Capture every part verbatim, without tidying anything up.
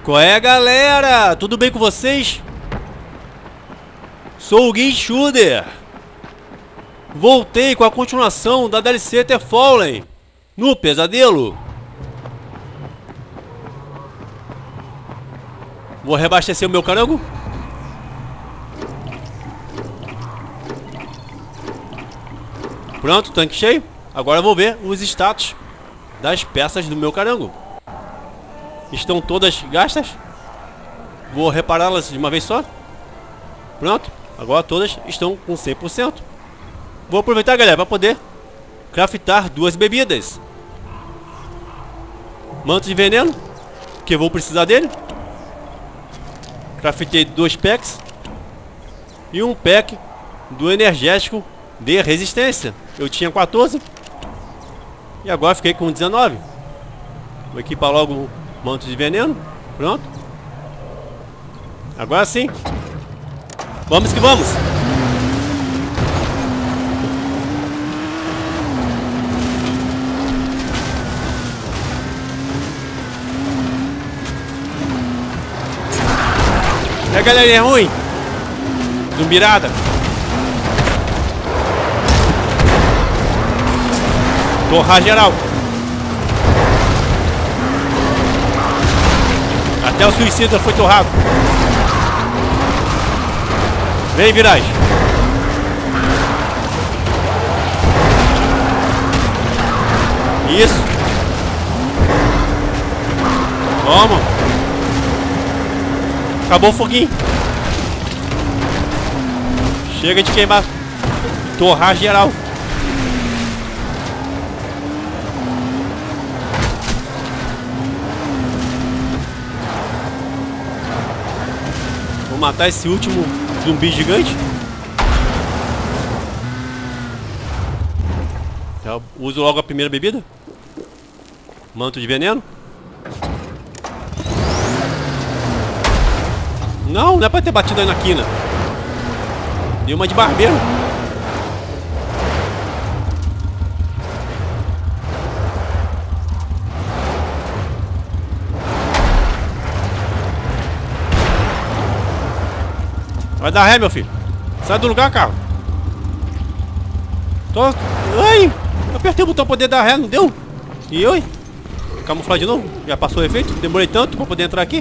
Qual é, galera? Tudo bem com vocês? Sou o Guinchuder. Voltei com a continuação da D L C The Fallen no Pesadelo. Vou reabastecer o meu carango. Pronto, tanque cheio. Agora eu vou ver os status das peças do meu carango. Estão todas gastas. Vou repará-las de uma vez só. Pronto, agora todas estão com cem por cento. Vou aproveitar, galera, para poder craftar duas bebidas. Manto de veneno, que eu vou precisar dele. Craftei dois packs. E um pack do energético de resistência. Eu tinha quatorze. E agora fiquei com dezenove. Vou equipar logo o manto de veneno. Pronto. Agora sim. Vamos que vamos. É, galera, é ruim. Zumbirada. Torrar geral. Até o suicida foi torrado. Vem, Viragem. Isso. Toma. Acabou o foguinho. Chega de queimar. Torrar geral. Vou matar esse último zumbi gigante. Já uso logo a primeira bebida. Manto de veneno. Não, não é pra ter batido aí na quina. Deu uma de barbeiro. Vai dar ré, meu filho. Sai do lugar, carro. Tô... Ai! Eu apertei o botão pra poder dar ré, não deu? E eu, hein? Camuflar de novo? Já passou o efeito? Demorei tanto pra poder entrar aqui.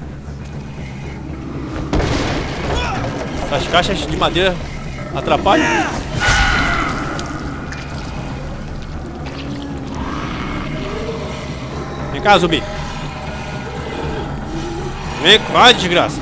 As caixas de madeira atrapalham. Vem cá, zumbi. Vem cá, desgraça.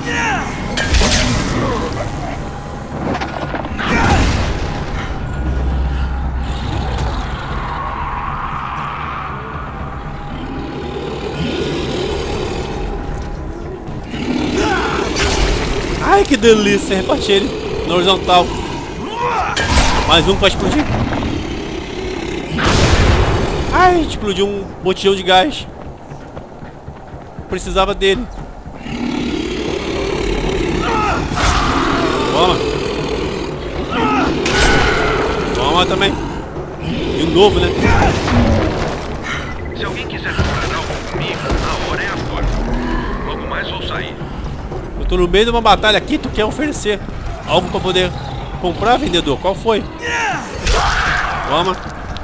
Ai, que delícia, reparti ele na horizontal. Mais um pra explodir. Ai, explodiu um botijão de gás. Precisava dele. Toma. Toma também. De novo, né? Se alguém quiser comprar algo comigo, a hora é agora. Logo mais vou sair. Eu tô no meio de uma batalha aqui, tu quer oferecer algo pra poder comprar, vendedor? Qual foi? Toma.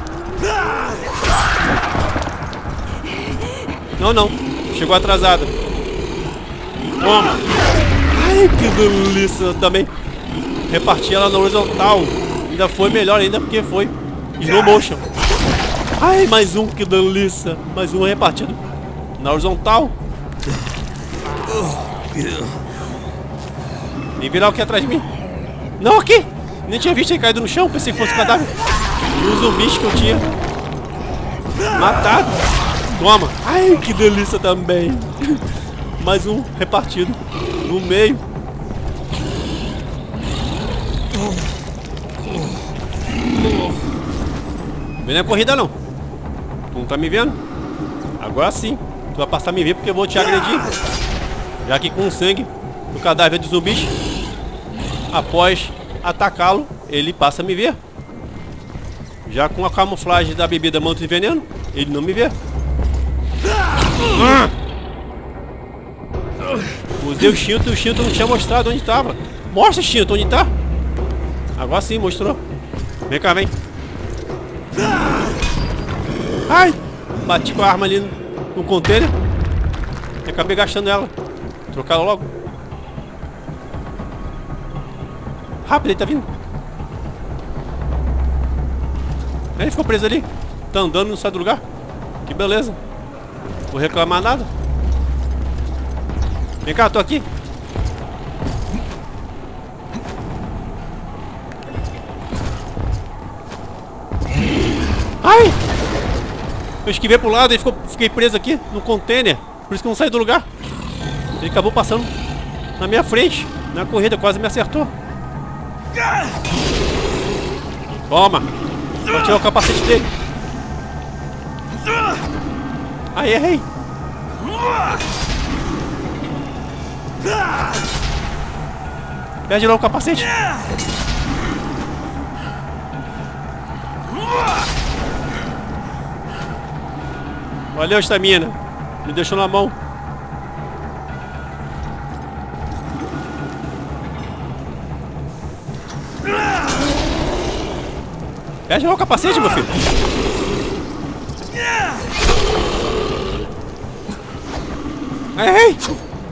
Não, não. Chegou atrasada. Toma. Ai, que delícia. Também reparti ela na horizontal. Ainda foi melhor ainda porque foi slow motion. Ai, mais um, que delícia. Mais um repartido na horizontal. Vem virar o que atrás de mim. Não, aqui. Nem tinha visto ele caído no chão. Pensei que fosse cadáver. E os zumbis que eu tinha matado. Toma. Ai, que delícia também. Mais um repartido no meio. Vem na corrida não. Tu não tá me vendo? Agora sim. Tu vai passar a me ver porque eu vou te agredir. Já que com o sangue do cadáver dos zumbis, após atacá-lo, ele passa a me ver. Já com a camuflagem da bebida manto de veneno, ele não me vê. Ah! Usei o instinto e o instinto não tinha mostrado onde tava. Mostra o instinto, onde tá? Agora sim, mostrou. Vem cá, vem. Ai! Bati com a arma ali no, no container. E acabei gastando ela. Trocar ela logo. Rápido, ele tá vindo. Ele ficou preso ali. Tá andando e não sai do lugar. Que beleza. Vou reclamar nada. Vem cá, tô aqui. Ai! Eu esquivei pro lado e ficou, fiquei preso aqui no container. Por isso que eu não saí do lugar. Ele acabou passando na minha frente. Na corrida, quase me acertou. Toma! Vou tirar o capacete dele. Ai, errei. Perde logo o capacete. Valeu, estamina. Me deixou na mão. Perde logo o capacete, meu filho. Errei.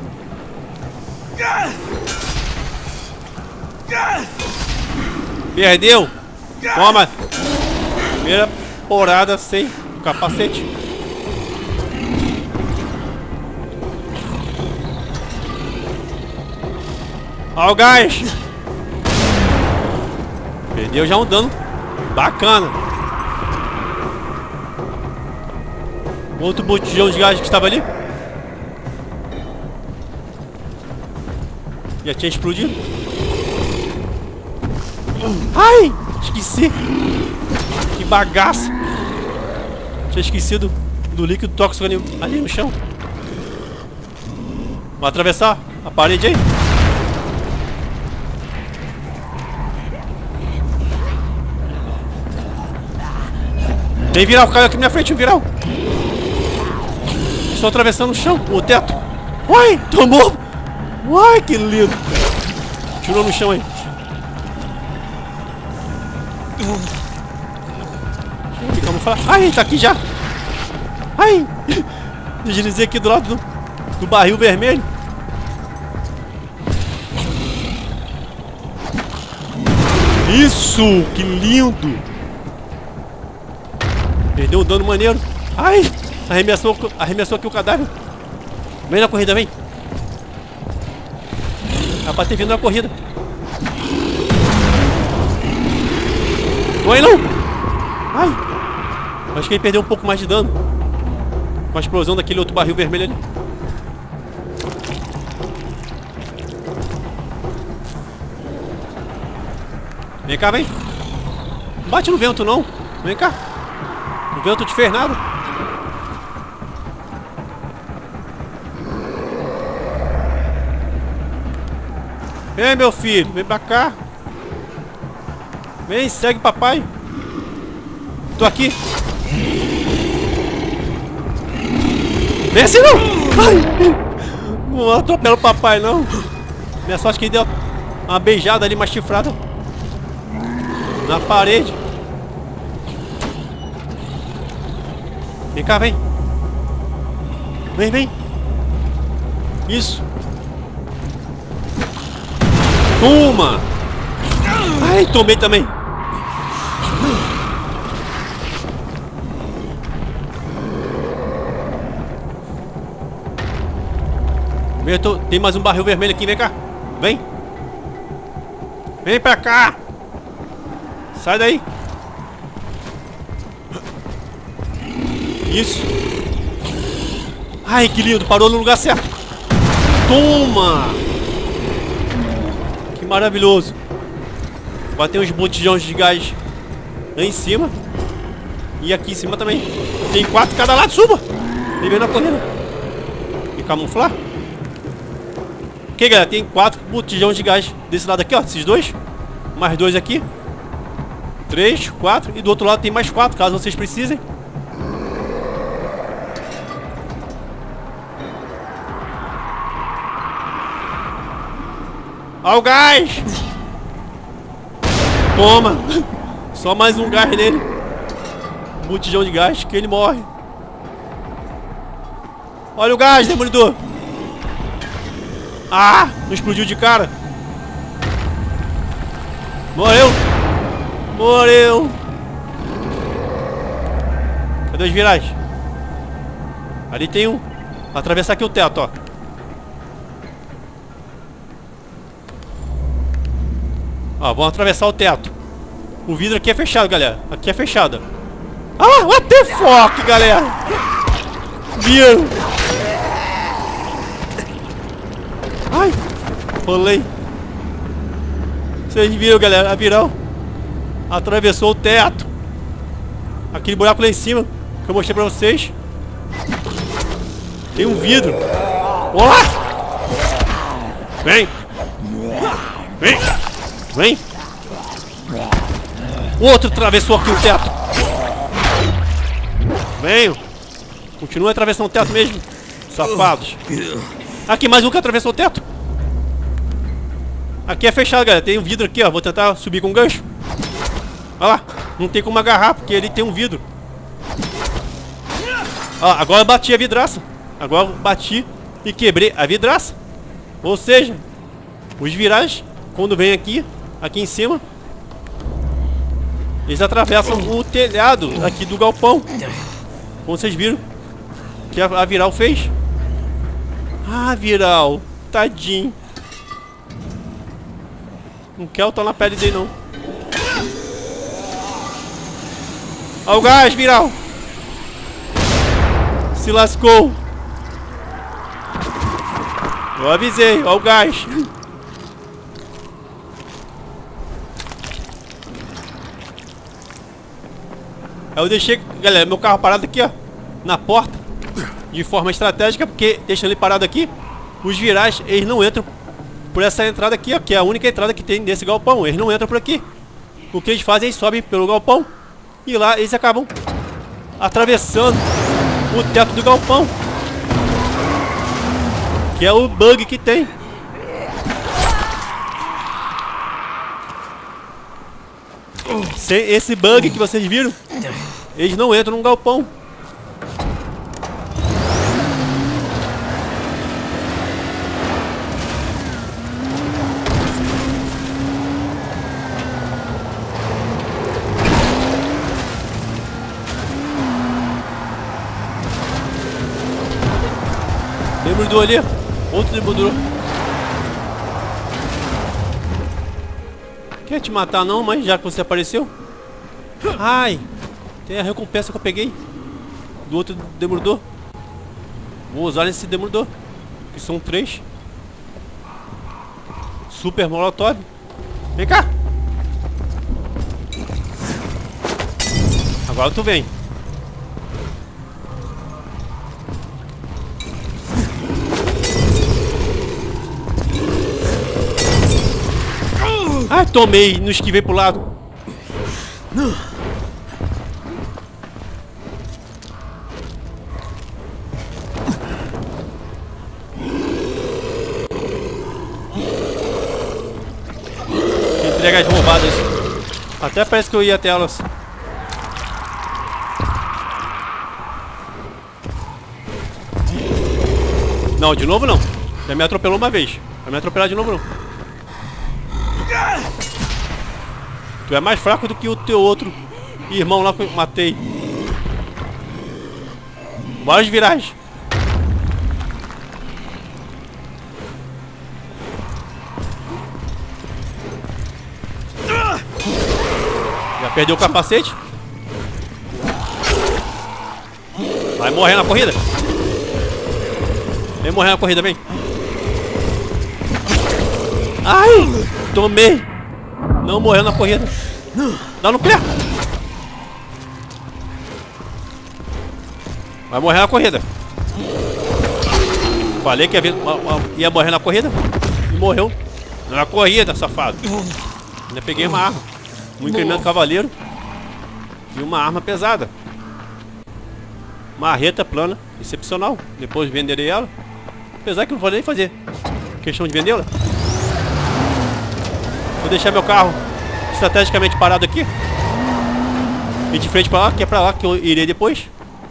Perdeu. Toma. Primeira porrada sem o capacete. Olha o gás. Perdeu já um dano bacana. Outro botijão de gás que estava ali. Já tinha explodido. Ai! Esqueci. Que bagaço. Tinha esquecido do líquido tóxico ali, ali no chão. Vou atravessar a parede aí. Vem viral, caiu aqui na minha frente, um viral. Estou atravessando o chão, o teto. Uai, tomou. Uai, que lindo. Tirou no chão aí. Vamos falar. Ai, tá aqui já. Ai. Deslizei aqui do lado do, do barril vermelho. Isso, que lindo. Perdeu um dano maneiro. Ai, arremessou, arremessou aqui o cadáver. Vem na corrida, vem. Vai bater vindo na corrida. Oi, não. Ai. Acho que ele perdeu um pouco mais de dano com a explosão daquele outro barril vermelho ali. Vem cá, vem. Não bate no vento, não. Vem cá. O vento te fez nada. Vem, meu filho. Vem pra cá. Vem, segue papai. Tô aqui. Vem assim não. Ai. Não atropela o papai não. Minha sorte que ele deu uma beijada ali, uma chifrada na parede. Vem cá, vem. Vem, vem. Isso. Toma. Ai, tomei também. Vem, tô... Tem mais um barril vermelho aqui, vem cá. Vem. Vem pra cá. Sai daí. Isso. Ai, que lindo, parou no lugar certo. Toma. Que maravilhoso. Vai ter uns botijões de gás lá em cima. E aqui em cima também. Tem quatro cada lado, suba. Vem vendo a corrida. E camuflar. Ok, galera, tem quatro botijões de gás desse lado aqui, ó. Esses dois. Mais dois aqui. Três, quatro. E do outro lado tem mais quatro, caso vocês precisem. Olha o gás! Toma! Só mais um gás nele. Um botijão de gás que ele morre. Olha o gás, demolidor! Ah! Não explodiu de cara. Morreu! Morreu! Cadê os virais? Ali tem um. Vai atravessar aqui o teto, ó. Ó, vamos atravessar o teto. O vidro aqui é fechado, galera. Aqui é fechado. Ah, what the fuck, galera? Viram? Ai, rolei. Vocês viram, galera? A viral atravessou o teto. Aquele buraco lá em cima que eu mostrei pra vocês. Tem um vidro. Olá! Vem! Vem! Vem! O outro atravessou aqui o teto. Venho! Continua atravessando o teto mesmo, safados. Aqui, mais um que atravessou o teto. Aqui é fechado, galera. Tem um vidro aqui, ó. Vou tentar subir com um gancho. Olha lá. Não tem como agarrar, porque ele tem um vidro. Ó, agora eu bati a vidraça. Agora eu bati e quebrei a vidraça. Ou seja, os virais, quando vem aqui, aqui em cima, eles atravessam o telhado aqui do galpão. Como vocês viram que a viral fez. Ah, viral, tadinho. Não quero estar na pele dele, não. Olha o gás, viral. Se lascou. Eu avisei, olha o gás. Aí eu deixei, galera, meu carro parado aqui, ó, na porta, de forma estratégica, porque deixando ele parado aqui, os virais, eles não entram por essa entrada aqui, ó, que é a única entrada que tem nesse galpão. Eles não entram por aqui. O que eles fazem, eles sobem pelo galpão e lá eles acabam atravessando o teto do galpão, que é o bug que tem. Sem esse bug que vocês viram, eles não entram no galpão. Demolidor ali, outro demolidor. Quer te matar não, mas já que você apareceu. Ai, tem a recompensa que eu peguei do outro demolidor. Vou usar esse demolidor, que são três. Super molotov. Vem cá. Agora tu vem. Ai, tomei, não esquivei pro lado. Entrega as roubadas. Até parece que eu ia até elas. Não, de novo não. Já me atropelou uma vez. Vai me atropelar de novo não. Tu é mais fraco do que o teu outro irmão lá que eu matei. Bora os virais. Já perdeu o capacete? Vai morrer na corrida. Vem morrer na corrida, vem. Ai, tomei. Não morreu na corrida. Dá no pé. Vai morrer na corrida. Falei que ia, vir, ia morrer na corrida e morreu na corrida, safado. Ainda peguei uma arma, um incremento cavaleiro e uma arma pesada. Marreta plana, excepcional. Depois venderei ela. Apesar que eu não vou nem fazer questão de vendê-la. Vou deixar meu carro estrategicamente parado aqui. E de frente pra lá, que é pra lá que eu irei depois.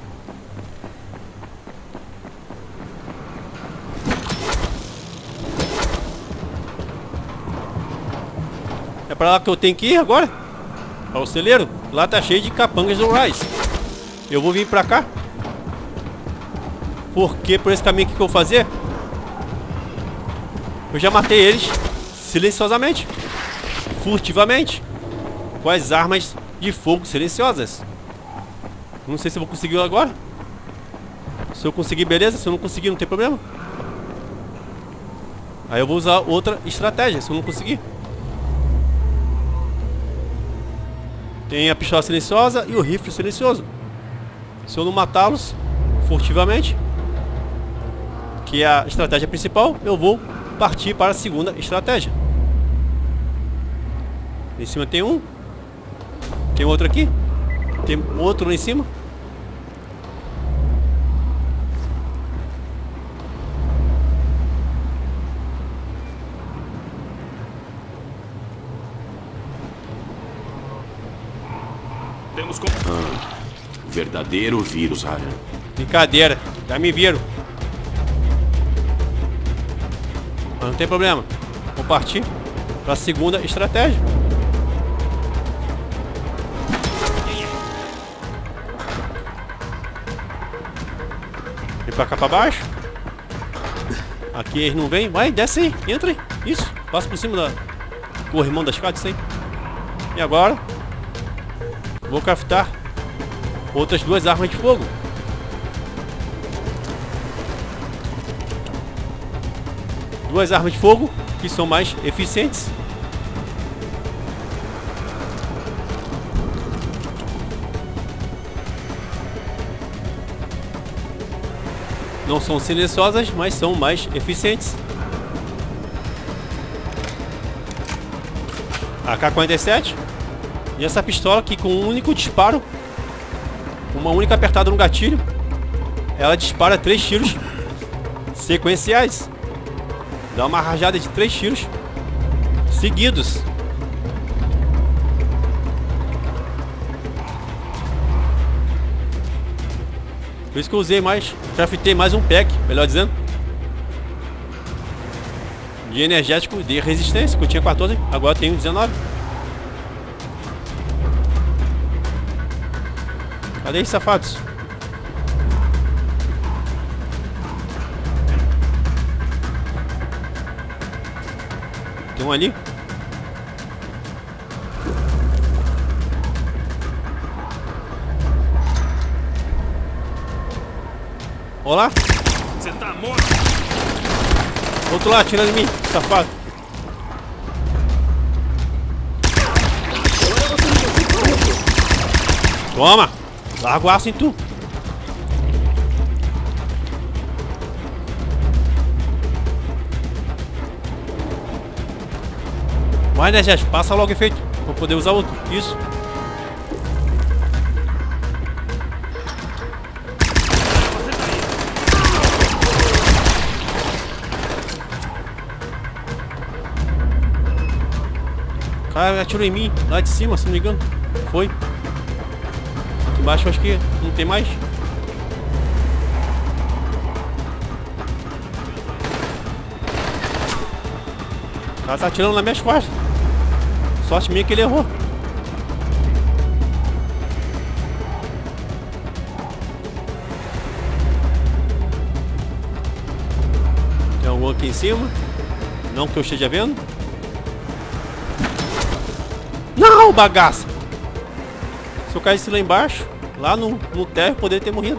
É pra lá que eu tenho que ir agora. Para o celeiro. Lá tá cheio de capangas do Rise. Eu vou vir pra cá. Porque por esse caminho aqui que eu vou fazer, eu já matei eles silenciosamente, furtivamente, com as armas de fogo silenciosas. Não sei se eu vou conseguir agora. Se eu conseguir, beleza. Se eu não conseguir, não tem problema. Aí eu vou usar outra estratégia, se eu não conseguir. Tem a pistola silenciosa e o rifle silencioso. Se eu não matá-los furtivamente, que é a estratégia principal, eu vou partir para a segunda estratégia. Em cima tem um. Tem outro aqui. Tem outro lá em cima. Temos com... ah, verdadeiro vírus, Ryan. Brincadeira, já me viram. Mas não tem problema. Vou partir para a segunda estratégia. Vem pra cá pra baixo. Aqui eles não vêm. Vai, desce aí, entra aí. Isso, passa por cima da corrimão das escada, isso aí. E agora vou craftar outras duas armas de fogo. Duas armas de fogo que são mais eficientes. Não são silenciosas, mas são mais eficientes. A K quarenta e sete. E essa pistola que com um único disparo, uma única apertada no gatilho, ela dispara três tiros sequenciais. Dá uma rajada de três tiros seguidos. Por isso que eu usei mais, craftei mais um pack, melhor dizendo, de energético de resistência, que eu tinha quatorze, agora eu tenho dezenove. Cadê esses safados? Tem um ali. Olá. Você tá morto. Outro lá, atirando em mim, safado. Toma. Larga o aço em tu. Vai, né, gente? Passa logo o efeito. Vou poder usar outro. Isso. O cara atirou em mim, lá de cima, se não me engano. Foi. Aqui embaixo eu acho que não tem mais. O cara tá atirando nas minhas costas. Sorte minha que ele errou. Tem algum aqui em cima? Não que eu esteja vendo. Não, bagaça! Se eu caísse lá embaixo, lá no, no térreo, eu poderia ter morrido.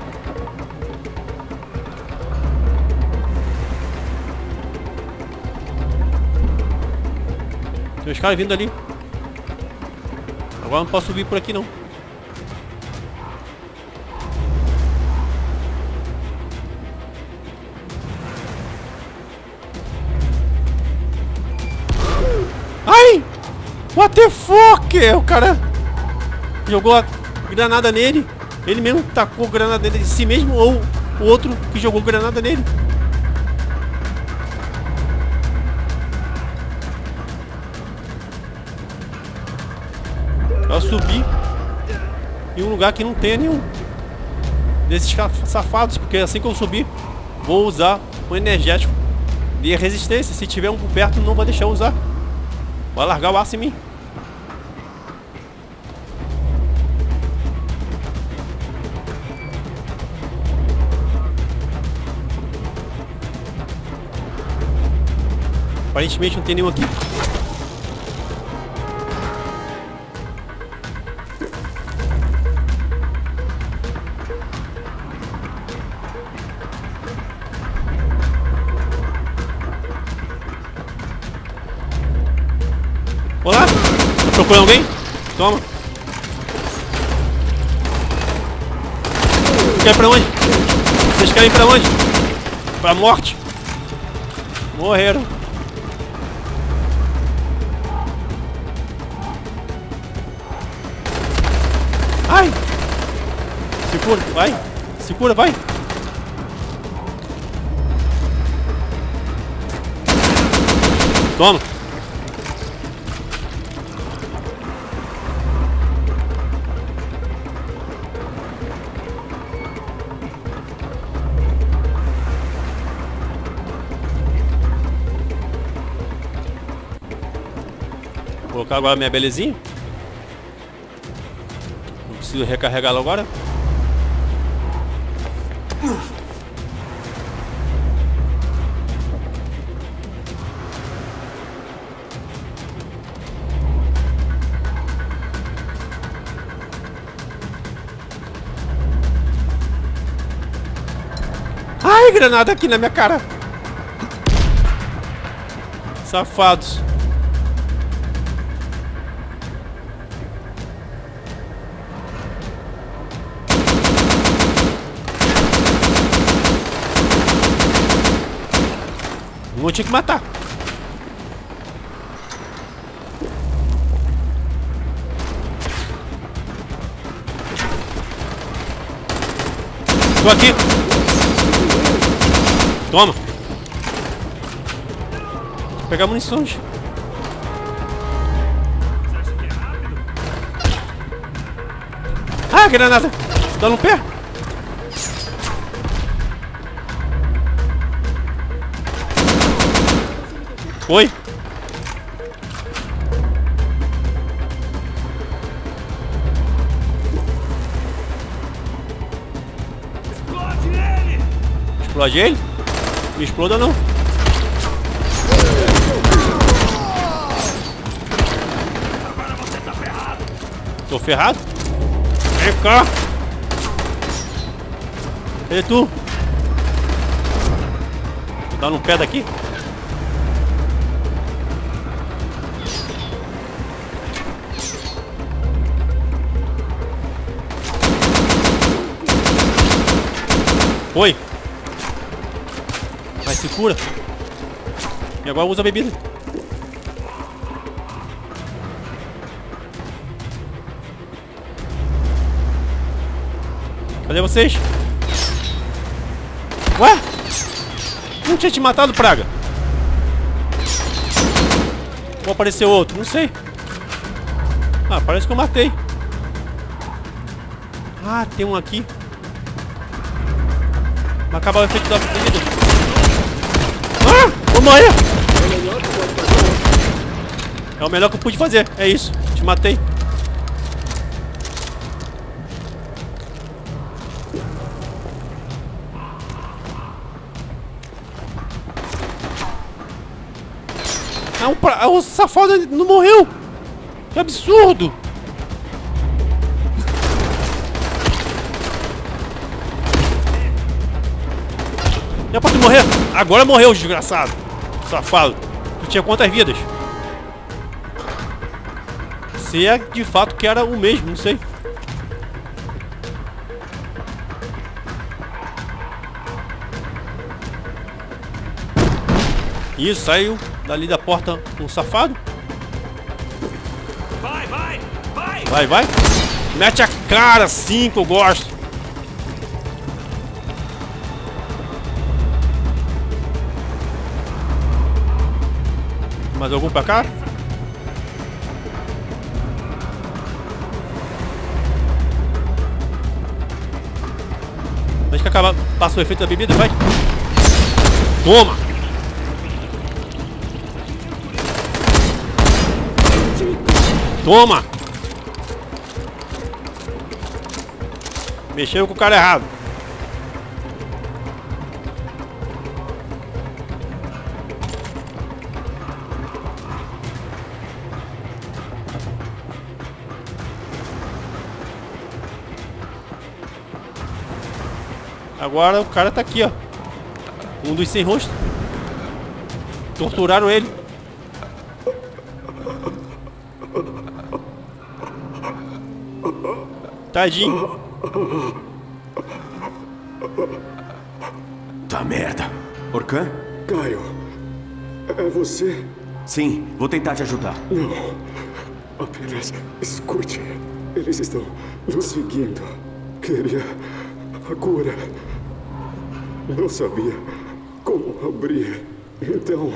Tem os caras vindo ali. Agora não posso subir por aqui não. Ai! What the fuck? O cara jogou a granada nele. Ele mesmo tacou a granada nele de si mesmo, ou o outro que jogou granada nele. Pra subir em um lugar que não tenha nenhum desses safados. Porque assim que eu subir, vou usar um energético de resistência. Se tiver um por perto, não vai deixar eu usar. Vai largar o aço em mim. Aparentemente não tem nenhum aqui. Olá! Tá procurando alguém? Toma! Vocês querem pra onde? Vocês querem pra onde? Pra morte! Morreram! Ai! Segura, vai! Segura, vai! Toma! Vou colocar agora minha belezinha. Não preciso recarregá-la agora. Ai, granada aqui na minha cara. Safados. Vou ter que matar. Tô aqui. Toma. Vou pegar munições. Ah, granada. Dá no pé. Foi. Explode ele! Explode ele? Me exploda não. Agora você tá ferrado! Tô ferrado? Vem cá! Cadê tu? Dá no pé daqui? Foi! Vai, se cura! E agora usa a bebida. Cadê vocês? Ué? Não tinha te matado, praga? Ou apareceu outro? Não sei. Ah, parece que eu matei. Ah, tem um aqui. Vai acabar o efeito da bebida. Ah! Vou morrer! É o melhor que eu pude fazer. É isso. Te matei. Ah, o, pra... o safado não morreu! Que absurdo! Já pode morrer! Agora morreu, desgraçado! Safado! Tu tinha quantas vidas? Se é de fato que era o mesmo, não sei. Isso, saiu dali da porta um safado. Vai, vai, vai! Vai, vai! Mete a cara assim que eu gosto! Mais algum pra cá? Deixa que acabar, passa o efeito da bebida, vai. Toma! Toma! Mexeu com o cara errado. Agora o cara tá aqui, ó. Um dos sem rosto. Torturaram ele. Tadinho. Tá merda. Orkan? Caio, é você? Sim, vou tentar te ajudar. Não. Apenas escute. Eles estão nos seguindo. Queria a cura. Não sabia como abrir. Então...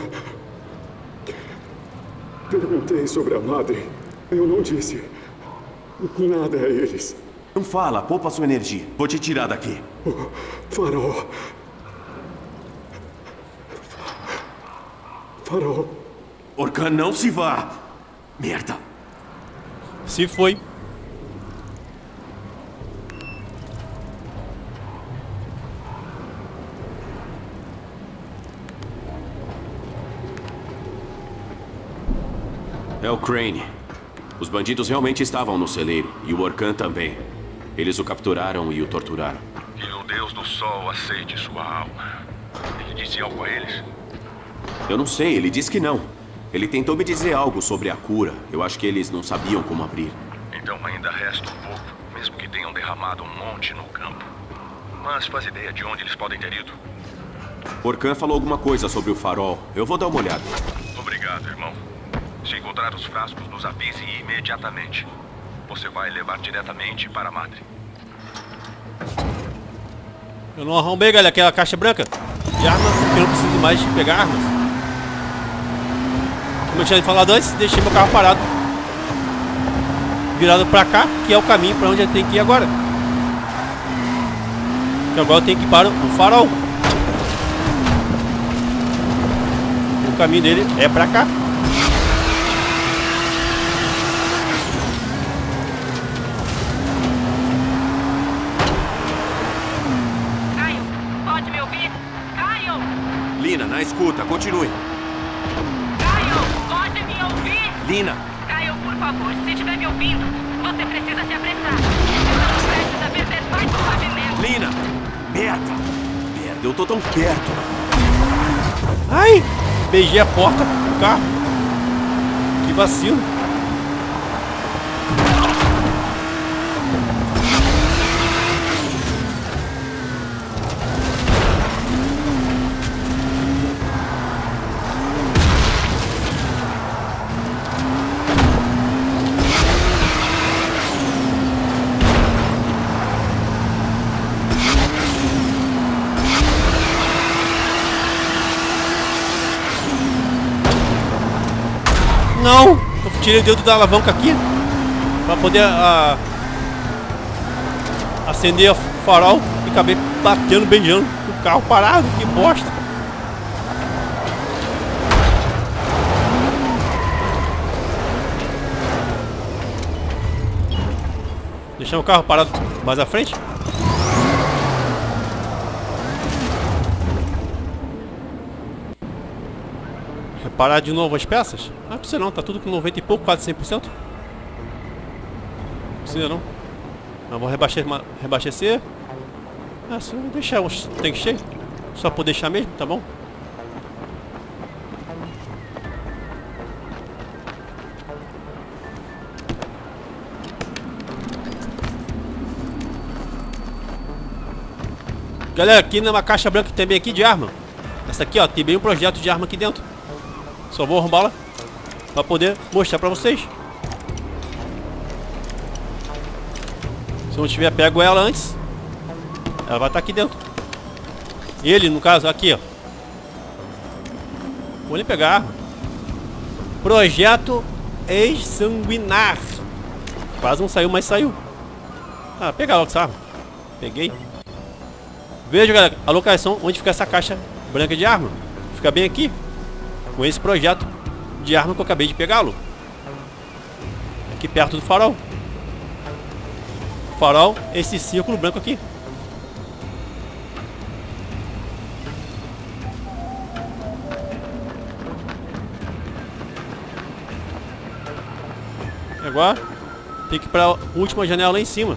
perguntei sobre a madre. Eu não disse nada a eles. Não fala, poupa sua energia. Vou te tirar daqui. O farol. Farol. Orkan, não se vá. Merda. Se foi. É o Crane. Os bandidos realmente estavam no celeiro. E o Orkan também. Eles o capturaram e o torturaram. Que o Deus do Sol aceite sua alma. Ele disse algo a eles? Eu não sei, ele disse que não. Ele tentou me dizer algo sobre a cura. Eu acho que eles não sabiam como abrir. Então ainda resta um pouco, mesmo que tenham derramado um monte no campo. Mas faz ideia de onde eles podem ter ido? Orkan falou alguma coisa sobre o farol. Eu vou dar uma olhada. Obrigado, irmão. Se encontrar os frascos, nos avise imediatamente. Você vai levar diretamente para a madre. Eu não arrombei, galera, aquela caixa branca de armas, porque eu não preciso mais pegar armas. Como eu tinha falado antes, deixei meu carro parado, virado pra cá, que é o caminho pra onde eu tenho que ir agora. Que agora eu tenho que ir para o farol. O caminho dele é pra cá. Caio, pode me ouvir? Caio! Lina, na escuta, continue. Caio, pode me ouvir? Lina! Caio, por favor, se estiver me ouvindo, você precisa se apressar. Estamos prestes a perder mais um pavimento. Lina! Merda! Merda, eu tô tão perto. Ai! Beijei a porta do carro. Que vacilo. Não! Eu tirei o dedo da alavanca aqui pra poder a, acender o farol e acabei batendo, beijando o carro parado. Que bosta! Deixar o carro parado mais à frente. Reparar de novo as peças? Não precisa não, tá tudo com noventa e pouco, quase cem por cento. Não precisa não. Mas vou rebaixecer, rebaixecer. Ah, só vou deixar os tanques cheios. Só por deixar mesmo, tá bom? Galera, aqui numa caixa branca que tem bem aqui de arma. Essa aqui, ó, tem bem um projeto de arma aqui dentro. Só vou arrombá-la pra poder mostrar pra vocês. Se eu não tiver pego ela antes, ela vai estar aqui dentro. Ele, no caso, aqui, ó. Vou nem pegar a arma. Projeto Exsanguinar. Quase não saiu, mas saiu. Ah, pegar logo essa arma. Peguei. Veja, galera, a localização onde fica essa caixa branca de arma. Fica bem aqui, com esse projeto de arma que eu acabei de pegá-lo. Aqui perto do farol. Farol, esse círculo branco aqui. Agora tem que ir para a última janela lá em cima.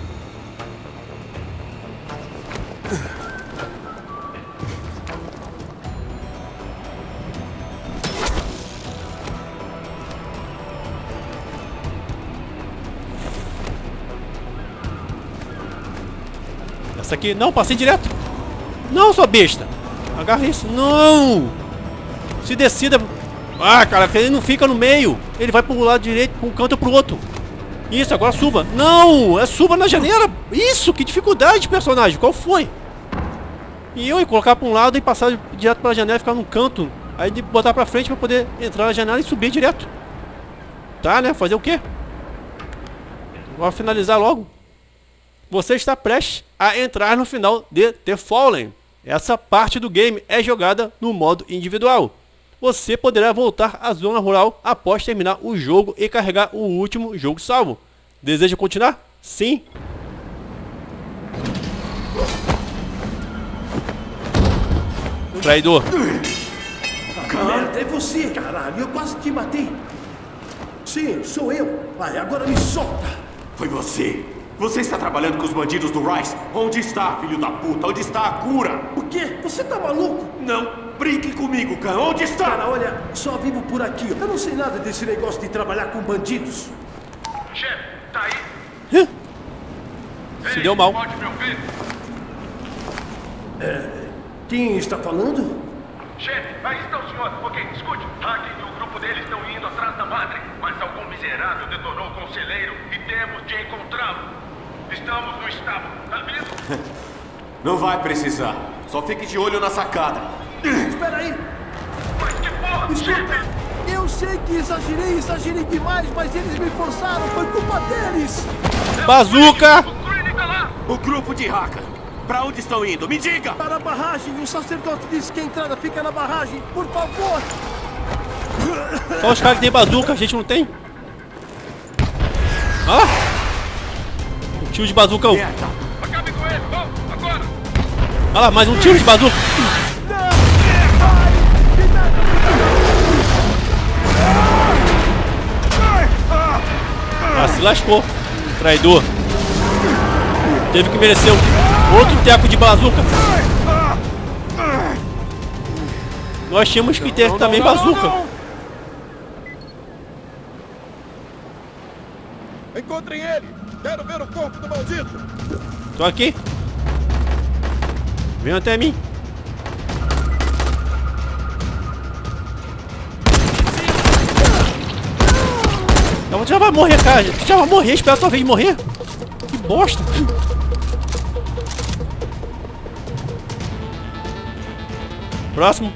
Essa aqui, não, passei direto. Não, sua besta. Agarra isso, não. Se decida. Ah, cara, ele não fica no meio. Ele vai pro lado direito, pra um canto ou pro outro. Isso, agora suba. Não, é suba na janela. Isso, que dificuldade, personagem. Qual foi? E eu ia colocar pra um lado e passar direto pela janela e ficar num canto. Aí de botar pra frente pra poder entrar na janela e subir direto. Tá, né? Fazer o quê? Agora finalizar logo. Você está prestes a entrar no final de The Fallen. Essa parte do game é jogada no modo individual. Você poderá voltar à zona rural após terminar o jogo e carregar o último jogo salvo. Deseja continuar? Sim. Traidor. Merda, é você, caralho. Eu quase te matei. Sim, sou eu. Vai, agora me solta. Foi você. Você está trabalhando com os bandidos do Rise? Onde está, filho da puta? Onde está a cura? O quê? Você tá maluco? Não brinque comigo, Khan. Onde está? Cara, olha, só vivo por aqui. Eu não sei nada desse negócio de trabalhar com bandidos. Chefe, tá aí? Se deu mal. Pode me ouvir? É, quem está falando? Chefe, aí está o senhor. Ok, escute. Hagen e o grupo dele estão indo atrás da Madre, mas algum miserável detonou o conselheiro e temos de encontrá-lo. Estamos no estábulo, tá vendo? Não vai precisar. Só fique de olho na sacada. Espera aí. Mas que porra, Escuta, chefe! eu sei que exagerei, exagerei demais, mas eles me forçaram, foi culpa deles. Bazuca! O Green tá lá! O grupo de Hacker. Pra onde estão indo? Me diga! Para a barragem, o sacerdote disse que a entrada fica na barragem, por favor. Só os caras que tem bazuca, a gente não tem. Ah! Um tiro de bazuca. Olha Acabe com ele, vamos, agora! lá, mais um tiro de bazuca. Ah, se lascou. Traidor. Teve que merecer outro teco de bazuca. Nós tínhamos que ter também bazuca. Encontrem ele! Quero ver o corpo do maldito! Tô aqui. Vem até mim. Então, já vai morrer, cara. Já vai morrer. Espera a tua vez de morrer. Que bosta. Próximo.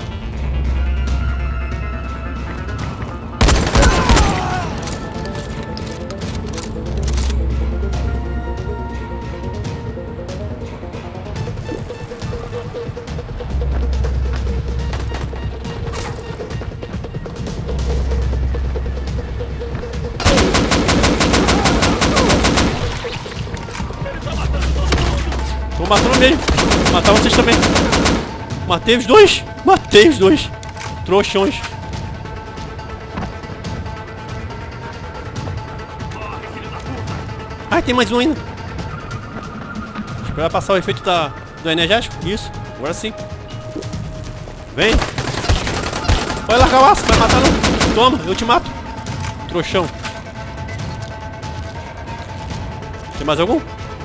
Tô matando mesmo. Vou matar vocês também. Matei os dois. Matei os dois. Trouxões. Ai, tem mais um ainda. Esperar passar o efeito da, do energético. Isso. Agora sim. Vem. Vai largar o aço. Vai matar não. Toma, eu te mato. Trouxão. Tem mais algum?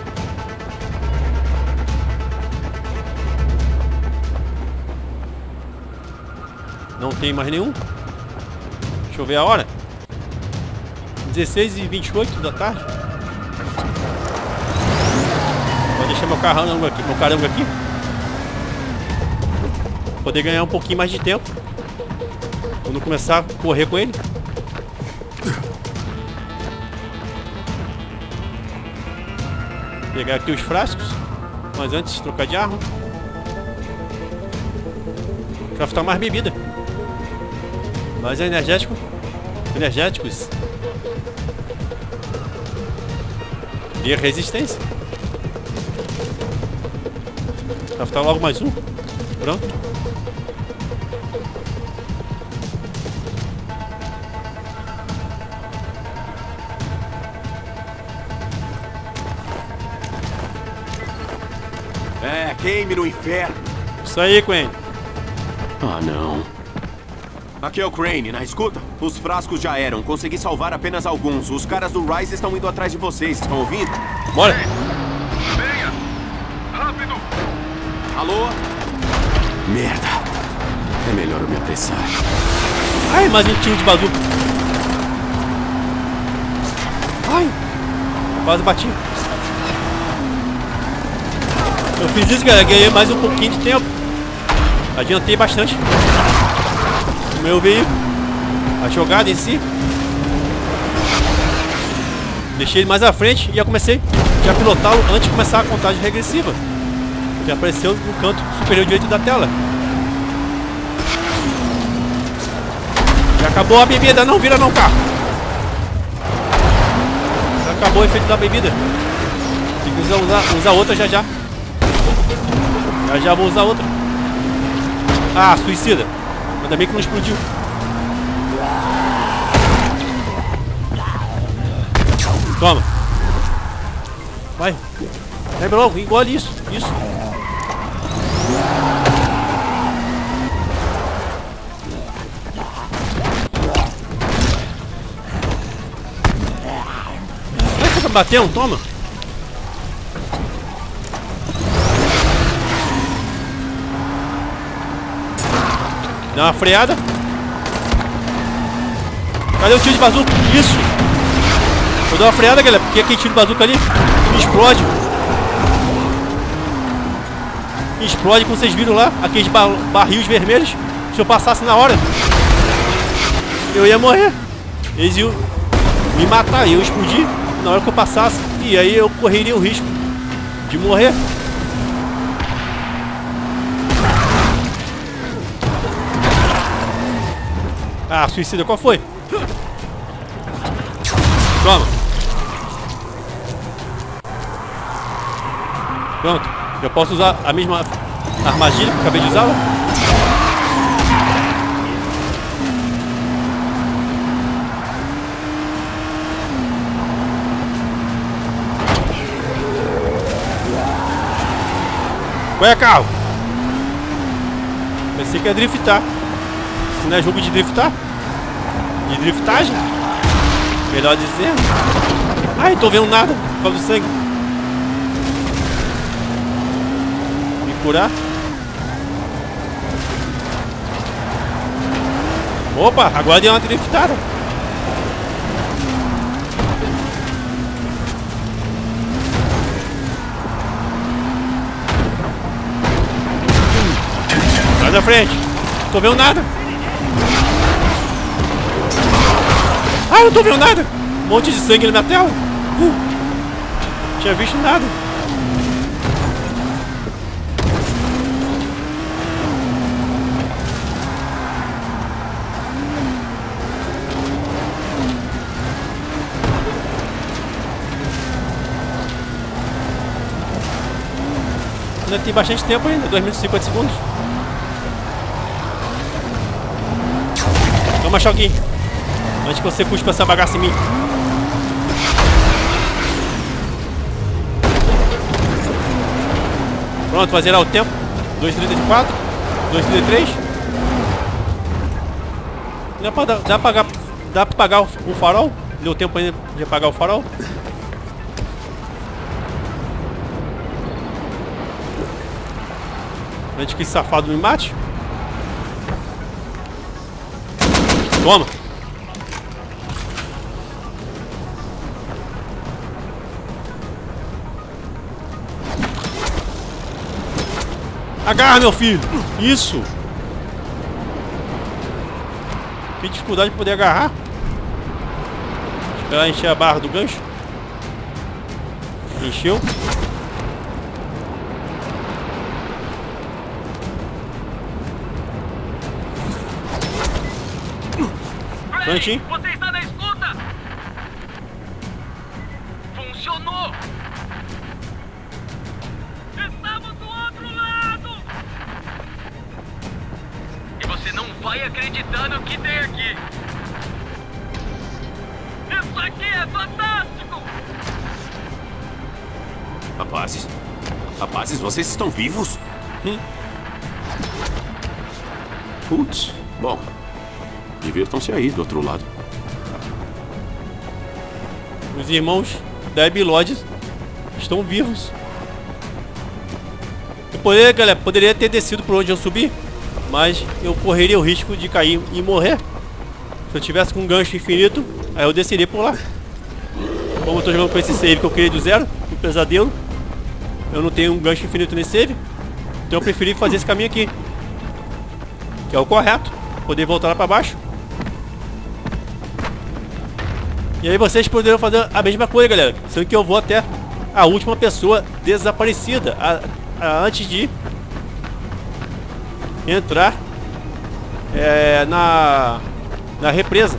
Não tem mais nenhum. Deixa eu ver a hora. dezesseis e vinte e oito da tarde. Vou deixar meu carrango aqui, meu carango aqui. Poder ganhar um pouquinho mais de tempo quando começar a correr com ele. Pegar aqui os frascos. Mas antes, trocar de arma. Craftar mais bebida. Mais energético. Energéticos. E resistência. Craftar logo mais um. Pronto. É, queime no inferno. Isso aí, Queen. Ah, não. Aqui é o Crane, na escuta? Os frascos já eram, consegui salvar apenas alguns. Os caras do Rise estão indo atrás de vocês, estão ouvindo? Bora. Venha! Rápido! Alô? Merda. É melhor eu me apressar. Ai, mais um tiro de bazuca. Ai. Quase bati. Eu fiz isso, galera. Ganhei mais um pouquinho de tempo. Adiantei bastante o meu veículo. A jogada em si. Deixei ele mais à frente e já comecei a pilotá-lo antes de começar a contagem regressiva. Que apareceu no canto superior direito da tela. Já acabou a bebida, não vira não, carro. Já acabou o efeito da bebida. Tem que usar, usar, usar outra já já. Já já vou usar outra. Ah, suicida. Ainda bem que não explodiu. Toma. Vai. Vai, bro. Engole isso. Isso. Vai ficar batendo, toma. Dá uma freada. Cadê o tiro de bazuca? Isso. Vou dar uma freada, galera, porque aquele tiro de bazuca ali explode. Explode, como vocês viram lá, aqueles bar barris vermelhos. Se eu passasse na hora, eu ia morrer. Eles iam me matar, eu ia explodir na hora que eu passasse. E aí eu correria o risco de morrer. Ah, suicida, qual foi? Toma. Pronto. Eu posso usar a mesma armadilha que eu acabei de usar? Qual é, carro? Pensei que ia driftar. Isso não é jogo de driftar? De driftagem? Melhor dizendo. Ai, tô vendo nada por causa do sangue. Me curar. Opa, agora deu uma driftada. Sai da frente. Tô vendo nada. Ah, eu não tô vendo nada. Um monte de sangue na minha tela. Uh, não tinha visto nada. Ainda tem bastante tempo ainda, dois minutos e cinquenta segundos. Toma choquinho. Antes que você puxe essa bagaça em mim. Pronto, vai zerar o tempo. dois trinta e quatro. dois trinta e três. Dá pra, dá, pra apagar, dá pra apagar o, o farol? Deu tempo ainda de apagar o farol? Antes que esse safado me mate. Toma. Agarra, meu filho. Isso. Que dificuldade de poder agarrar. Esperar encher a barra do gancho. Encheu. Prontinho. Você está na escuta? Funcionou! Estamos do outro lado! E você não vai acreditar no que tem aqui! Isso aqui é fantástico! Rapazes, rapazes, vocês estão vivos? Hum. Putz, bom, divirtam-se aí do outro lado. Os irmãos Debbie e Lodge estão vivos. Eu poderia, galera, poderia ter descido por onde eu subi, mas eu correria o risco de cair e morrer. Se eu tivesse com um gancho infinito, aí eu desceria por lá. Como eu tô jogando com esse save que eu criei do zero, um pesadelo, eu não tenho um gancho infinito nesse save, então eu preferi fazer esse caminho aqui, que é o correto, poder voltar lá pra baixo. E aí vocês poderão fazer a mesma coisa, galera, sendo que eu vou até a última pessoa desaparecida, a, a, antes de entrar é, na, na represa.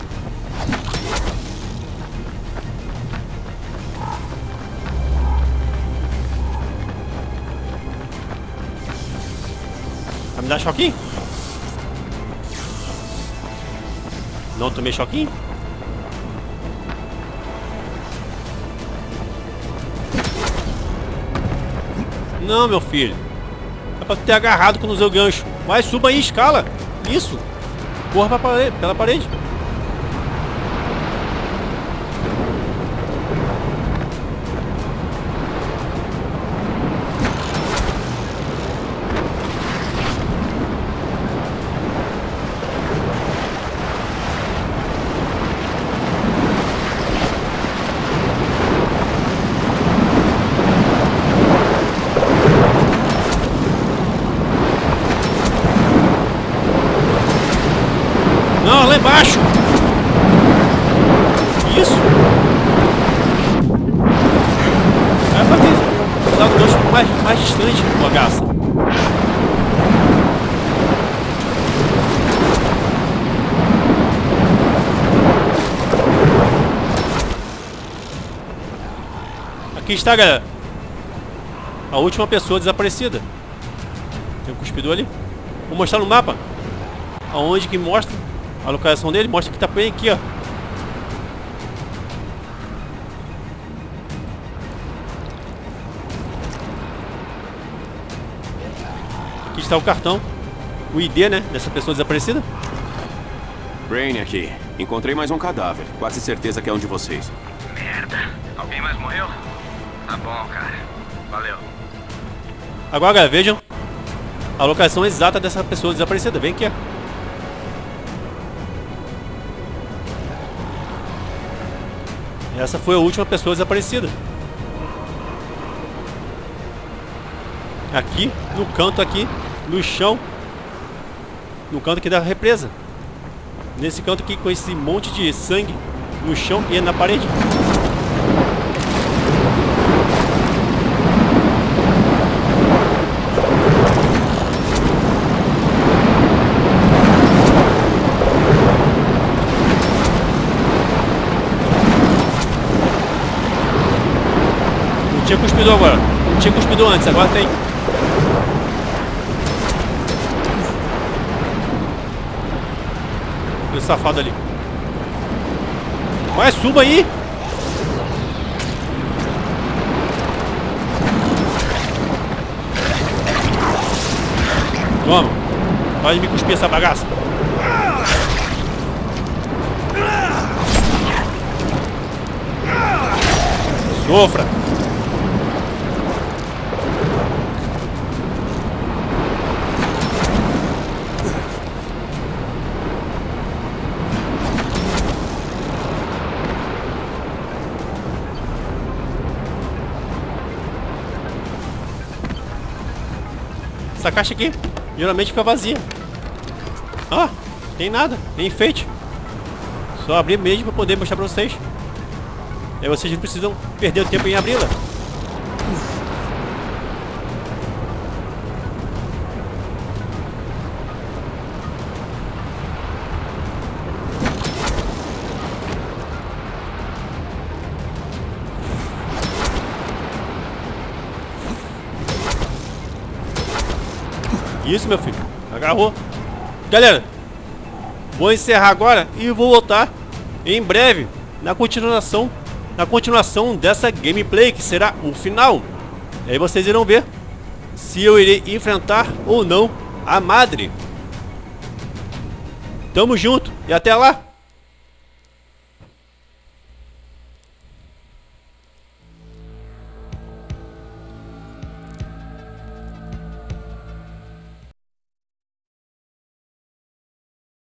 Vai me dar choquinho? Não tomei choquinho? Não, meu filho. É pra ter agarrado quando usei o gancho. Vai, suba aí, escala. Isso. Corra pra parede, pela parede. Não, lá embaixo. Isso. É pra ter usado o gancho mais, mais distante, bagaça. Aqui está, galera. A última pessoa desaparecida. Tem um cuspidor ali. Vou mostrar no mapa aonde que mostra a localização dele. Mostra que tá bem aqui, ó. Aqui está o cartão, o I D, né, dessa pessoa desaparecida. Brain aqui. Encontrei mais um cadáver. Quase certeza que é um de vocês. Merda. Alguém mais morreu? Tá bom, cara. Valeu. Agora, galera, vejam a localização exata dessa pessoa desaparecida. Vem aqui, ó. Essa foi a última pessoa desaparecida. Aqui, no canto aqui, no chão. No canto aqui da represa. Nesse canto aqui, com esse monte de sangue no chão e na parede. Não tinha cuspidor agora. Não tinha cuspidor antes, agora tem. O safado ali. Vai, suba aí. Toma. Pode me cuspir essa bagaça. Sofra. Essa caixa aqui geralmente fica vazia. Ah, tem nada, tem enfeite. Só abrir mesmo para poder mostrar para vocês. Aí vocês não precisam perder o tempo em abri-la. Isso, meu filho. Agarrou. Galera, vou encerrar agora e vou voltar em breve na continuação, na continuação dessa gameplay, que será o final. E aí vocês irão ver se eu irei enfrentar ou não a Madre. Tamo junto e até lá.